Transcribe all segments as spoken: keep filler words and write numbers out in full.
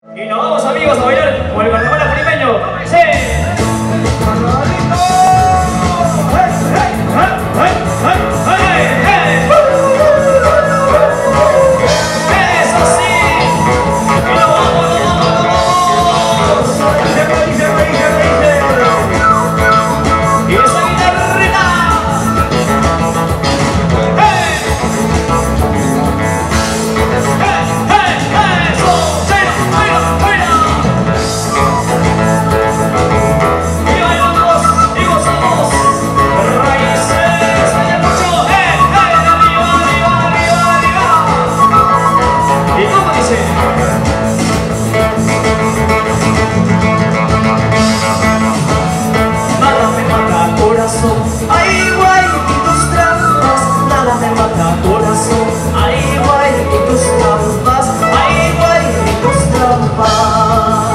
Y nos vamos, amigos, a bailar con el carnaval apurimeño. ¡Sí! ¡Carnavalito! ¡Hey, hey, hey, hey, hey, hey! ¡Eso sí! ¡Y nos vamos, nos vamos, nos vamos! ¡Se reí, se reí, se reí, se reí! ¡Y esa guitarrita! ¡Hey! ¡Hey, hey, hey! ¡Eso! ¡Baila, baila! Y bailamos y gozamos raíces de Ayacucho. ¡Eh, eh! ¡Arriba, arriba, arriba, arriba! ¿Y cómo dice? Nada me mata, corazón. Ay, guay, y tus trampas. Nada me mata, corazón. Ay, guay, y tus trampas. Ay, guay, y tus trampas.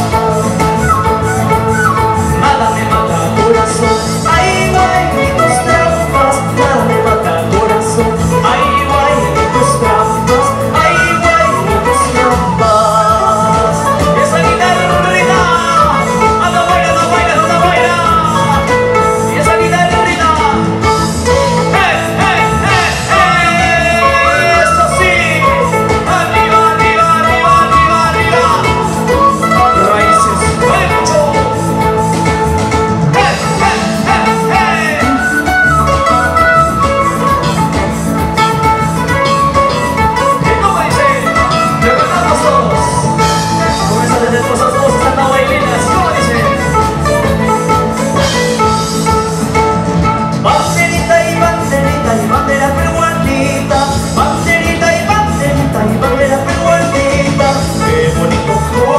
Nada me mata, corazón. Ay, guay, y tus trampas. Nada me mata, corazón. Ay, guay, y tus trampas. Ay, guay, y tus trampas. Esa guitarrita, anda baila, anda baila, anda baila. Y esa guitarrita, hey, hey, hey, hey. Eso sí, arriba, arriba, arriba, arriba, arriba. Raíces de Ayacucho. Hey, hey, hey, hey. ¿Y cómo dice? Le cantamos todos. Con esas detestosas voces tan bailinas. ¿Cómo dice? Banderita y banderita y bandera peruanita. Banderita y banderita y bandera peruanita. Qué bonito.